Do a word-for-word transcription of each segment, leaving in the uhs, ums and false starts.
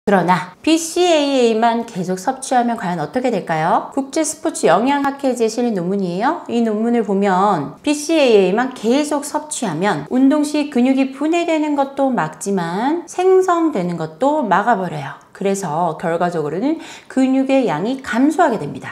그러나 비씨에이에이만 계속 섭취하면 과연 어떻게 될까요? 국제스포츠 영양학회지에 실린 논문이에요. 이 논문을 보면 비씨에이에이만 계속 섭취하면 운동 시 근육이 분해되는 것도 막지만 생성되는 것도 막아버려요. 그래서 결과적으로는 근육의 양이 감소하게 됩니다.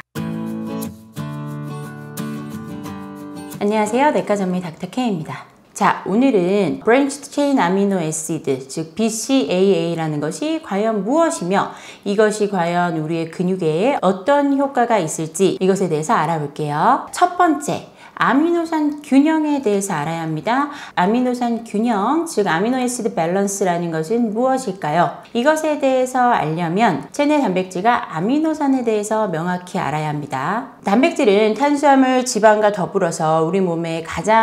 안녕하세요. 내과 전문의 닥터 K입니다. 자, 오늘은 Branched Chain Amino Acid, 즉 비씨에이에이라는 것이 과연 무엇이며 이것이 과연 우리의 근육에 어떤 효과가 있을지 이것에 대해서 알아볼게요. 첫 번째, 아미노산 균형에 대해서 알아야 합니다. 아미노산 균형, 즉 아미노애시드 밸런스라는 것은 무엇일까요? 이것에 대해서 알려면 체내 단백질과 아미노산에 대해서 명확히 알아야 합니다. 단백질은 탄수화물, 지방과 더불어서 우리 몸의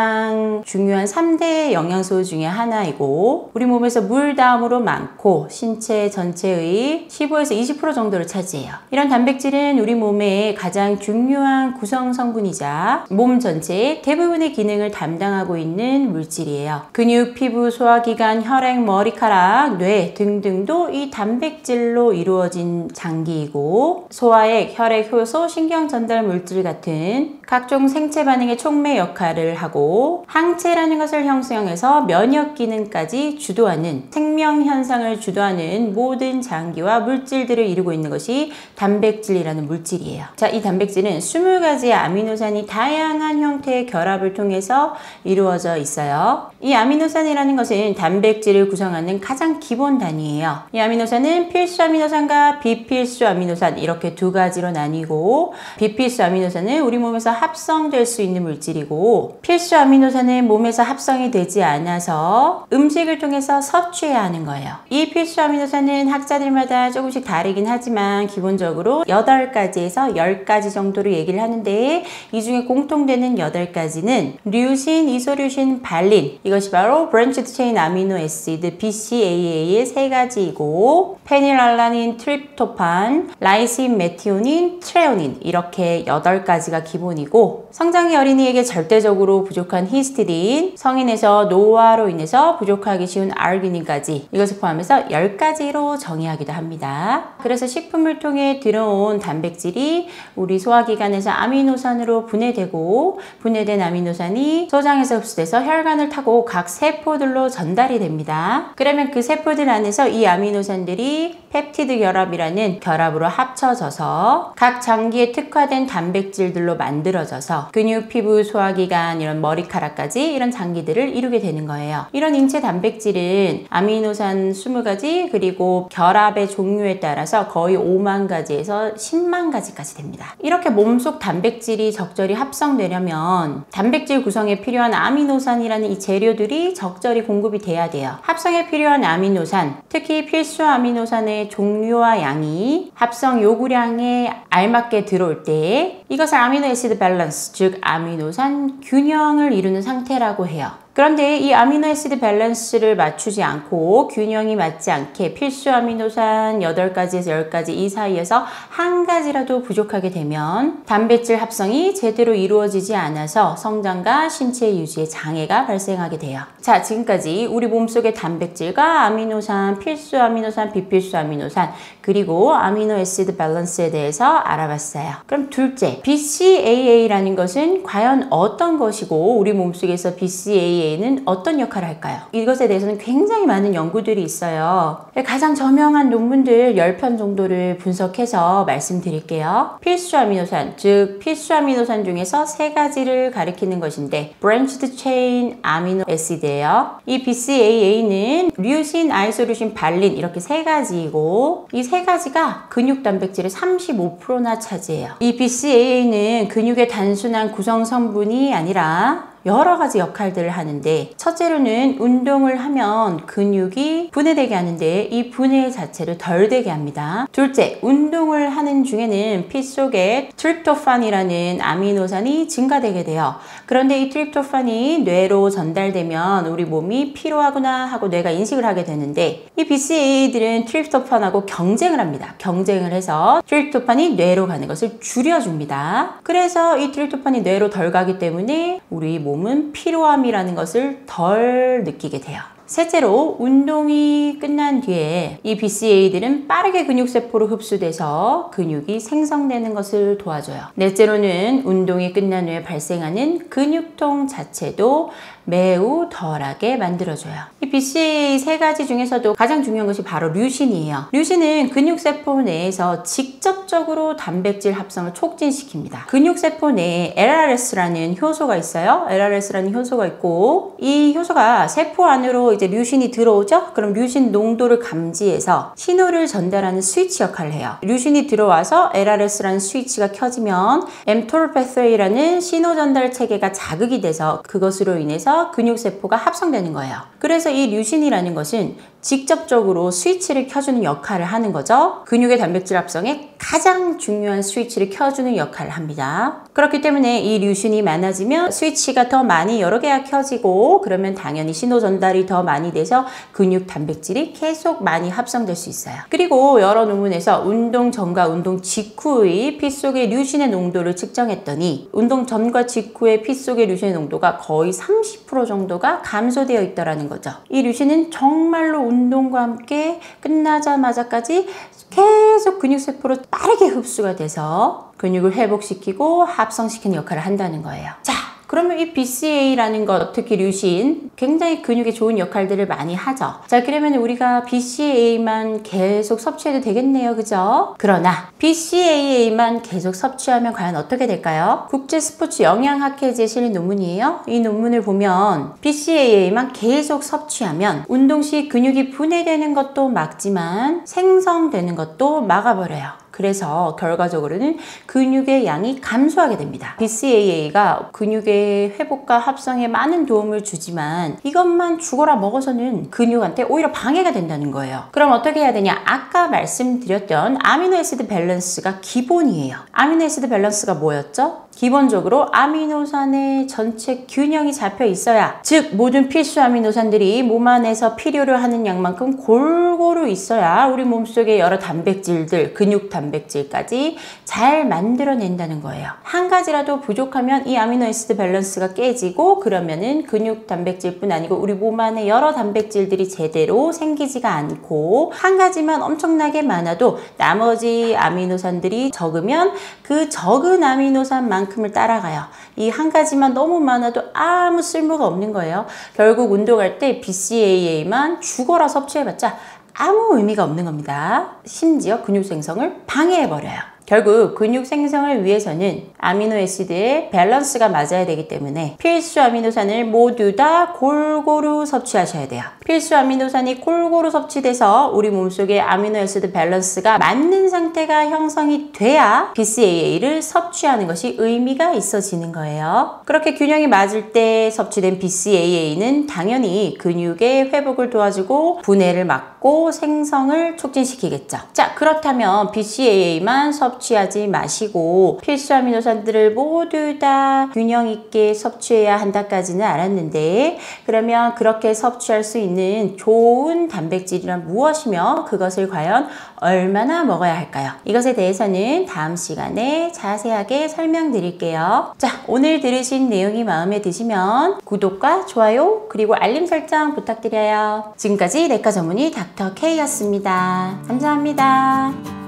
가장 중요한 삼 대 영양소 중에 하나이고 우리 몸에서 물 다음으로 많고 신체 전체의 십오에서 이십 퍼센트 정도를 차지해요. 이런 단백질은 우리 몸의 가장 중요한 구성 성분이자 몸 전체의 대부분의 기능을 담당하고 있는 물질이에요. 근육, 피부, 소화기관, 혈액, 머리카락, 뇌 등등도 이 단백질로 이루어진 장기이고 소화액, 혈액, 효소, 신경 전달 물질 같은 각종 생체 반응의 촉매 역할을 하고 항체라는 것을 형성해서 면역 기능까지 주도하는 생명 현상을 주도하는 모든 장기와 물질들을 이루고 있는 것이 단백질이라는 물질이에요. 자, 이 단백질은 이십 가지의 아미노산이 다양한 형태의 결합을 통해서 이루어져 있어요. 이 아미노산이라는 것은 단백질을 구성하는 가장 기본 단위예요. 이 아미노산은 필수 아미노산과 비필수 아미노산 이렇게 두 가지로 나뉘고 비필수 아미노산은 우리 몸에서 합성될 수 있는 물질이고 필수 아미노산은 몸에서 합성이 되지 않아서 음식을 통해서 섭취해야 하는 거예요. 이 필수 아미노산은 학자들마다 조금씩 다르긴 하지만 기본적으로 여덟 가지에서 열 가지 정도로 얘기를 하는데 이 중에 공통되는 여덟 가지는 류신, 이소류신, 발린 이것이 바로 Branched Chain Amino Acid 비씨에이에이의 세 가지이고 페닐알라닌, 트립토판, 라이신, 메티오닌, 트레오닌 이렇게 여덟 가지가 기본이고 성장기 어린이에게 절대적으로 부족한 히스티딘, 성인에서 노화로 인해서 부족하기 쉬운 아르기닌까지 이것을 포함해서 열 가지로 정의하기도 합니다. 그래서 식품을 통해 들어온 단백질이 우리 소화기관에서 아미노산으로 분해되고 분해된 아미노산이 소장에서 흡수돼서 혈관을 타고 각 세포들로 전달이 됩니다. 그러면 그 세포들 안에서 이 아미노산들이 펩티드 결합이라는 결합으로 합쳐져서 각 장기에 특화된 단백질들로 만들어져서 근육, 피부, 소화기관, 이런 머리카락까지 이런 장기들을 이루게 되는 거예요. 이런 인체 단백질은 아미노산 이십 가지 그리고 결합의 종류에 따라서 거의 오만 가지에서 십만 가지까지 됩니다. 이렇게 몸속 단백질이 적절히 합성되려면 단백질 구성에 필요한 아미노산이라는 이 재료들이 적절히 공급이 돼야 돼요. 합성에 필요한 아미노산, 특히 필수 아미노산의 종류와 양이 합성 요구량에 알맞게 들어올 때 이것을 아미노애시드 밸런스, 즉 아미노산 균형을 이루는 상태라고 해요. 그런데 이 아미노애시드 밸런스를 맞추지 않고 균형이 맞지 않게 필수 아미노산 여덟 가지에서 열 가지 이 사이에서 한 가지라도 부족하게 되면 단백질 합성이 제대로 이루어지지 않아서 성장과 신체 유지에 장애가 발생하게 돼요. 자, 지금까지 우리 몸속의 단백질과 아미노산, 필수 아미노산, 비필수 아미노산 그리고 아미노애시드 밸런스에 대해서 알아봤어요. 그럼 둘째, 비씨에이에이라는 것은 과연 어떤 것이고 우리 몸속에서 비씨에이에이 는 어떤 역할을 할까요? 이것에 대해서는 굉장히 많은 연구들이 있어요. 가장 저명한 논문들 십 편 정도를 분석해서 말씀드릴게요. 필수 아미노산, 즉 필수 아미노산 중에서 세 가지를 가리키는 것인데 Branched Chain Amino Acid예요. 이 비씨에이에이는 류신, 아이소류신, 발린 이렇게 세 가지이고 이 세 가지가 근육 단백질의 삼십오 퍼센트나 차지해요. 이 비씨에이에이는 근육의 단순한 구성 성분이 아니라 여러 가지 역할들을 하는데 첫째로는 운동을 하면 근육이 분해되게 하는데 이 분해 자체를 덜 되게 합니다. 둘째, 운동을 하는 중에는 피 속에 트립토판이라는 아미노산이 증가되게 돼요. 그런데 이 트립토판이 뇌로 전달되면 우리 몸이 피로하구나 하고 뇌가 인식을 하게 되는데 이 비씨에이에이들은 트립토판하고 경쟁을 합니다. 경쟁을 해서 트립토판이 뇌로 가는 것을 줄여줍니다. 그래서 이 트립토판이 뇌로 덜 가기 때문에 우리 몸 몸은 피로함이라는 것을 덜 느끼게 돼요. 셋째로 운동이 끝난 뒤에 이 비씨에이들은 빠르게 근육세포로 흡수돼서 근육이 생성되는 것을 도와줘요. 넷째로는 운동이 끝난 후에 발생하는 근육통 자체도 매우 덜하게 만들어줘요. 이 비씨에이 세 가지 중에서도 가장 중요한 것이 바로 류신이에요. 류신은 근육세포 내에서 직접적으로 단백질 합성을 촉진시킵니다. 근육세포 내에 엘알에스라는 효소가 있어요. 엘알에스라는 효소가 있고 이 효소가 세포 안으로 이제 류신이 들어오죠? 그럼 류신 농도를 감지해서 신호를 전달하는 스위치 역할을 해요. 류신이 들어와서 엘알에스라는 스위치가 켜지면 엠토르 패스웨이라는 신호 전달 체계가 자극이 돼서 그것으로 인해서 근육세포가 합성되는 거예요. 그래서 이 류신이라는 것은 직접적으로 스위치를 켜주는 역할을 하는 거죠. 근육의 단백질 합성에 가장 중요한 스위치를 켜주는 역할을 합니다. 그렇기 때문에 이 류신이 많아지면 스위치가 더 많이 여러 개가 켜지고 그러면 당연히 신호 전달이 더 많이 돼서 근육 단백질이 계속 많이 합성될 수 있어요. 그리고 여러 논문에서 운동 전과 운동 직후의 피 속의 류신의 농도를 측정했더니 운동 전과 직후의 피 속의 류신의 농도가 거의 삼십 퍼센트 정도가 감소되어 있다는 거죠. 이 류신은 정말로 운동과 함께 끝나자마자까지 계속 근육세포로 빠르게 흡수가 돼서 근육을 회복시키고 합성시키는 역할을 한다는 거예요. 자, 그러면 이 비씨에이라는 것, 특히 류신, 굉장히 근육에 좋은 역할들을 많이 하죠. 자, 그러면 우리가 비씨에이만 계속 섭취해도 되겠네요. 그죠? 그러나 비씨에이만 계속 섭취하면 과연 어떻게 될까요? 국제스포츠 영양학회지에 실린 논문이에요. 이 논문을 보면 비씨에이만 계속 섭취하면 운동 시 근육이 분해되는 것도 막지만 생성되는 것도 막아버려요. 그래서 결과적으로는 근육의 양이 감소하게 됩니다. 비씨에이가 근육의 회복과 합성에 많은 도움을 주지만 이것만 죽어라 먹어서는 근육한테 오히려 방해가 된다는 거예요. 그럼 어떻게 해야 되냐? 아까 말씀드렸던 아미노애시드 밸런스가 기본이에요. 아미노애시드 밸런스가 뭐였죠? 기본적으로 아미노산의 전체 균형이 잡혀 있어야, 즉 모든 필수 아미노산들이 몸 안에서 필요로 하는 양만큼 골고루 있어야 우리 몸속의 여러 단백질들, 근육 단백질까지 잘 만들어낸다는 거예요. 한 가지라도 부족하면 이 아미노애시드 밸런스가 깨지고 그러면은 근육 단백질뿐 아니고 우리 몸 안에 여러 단백질들이 제대로 생기지가 않고 한 가지만 엄청나게 많아도 나머지 아미노산들이 적으면 그 적은 아미노산만 만큼을 따라가요. 이 한 가지만 너무 많아도 아무 쓸모가 없는 거예요. 결국 운동할 때 비씨에이만 죽어라 섭취해봤자 아무 의미가 없는 겁니다. 심지어 근육 생성을 방해해버려요. 결국 근육 생성을 위해서는 아미노애시드의 밸런스가 맞아야 되기 때문에 필수 아미노산을 모두 다 골고루 섭취하셔야 돼요. 필수 아미노산이 골고루 섭취돼서 우리 몸속에 아미노애시드 밸런스가 맞는 상태가 형성이 돼야 비씨에이를 섭취하는 것이 의미가 있어지는 거예요. 그렇게 균형이 맞을 때 섭취된 비씨에이는 당연히 근육의 회복을 도와주고 분해를 막고 생성을 촉진시키겠죠. 자, 그렇다면 비씨에이만 섭취 섭취하지 마시고 필수 아미노산들을 모두 다 균형 있게 섭취해야 한다까지는 알았는데, 그러면 그렇게 섭취할 수 있는 좋은 단백질이란 무엇이며 그것을 과연 얼마나 먹어야 할까요? 이것에 대해서는 다음 시간에 자세하게 설명드릴게요. 자, 오늘 들으신 내용이 마음에 드시면 구독과 좋아요 그리고 알림 설정 부탁드려요. 지금까지 내과 전문의 닥터 K였습니다. 감사합니다.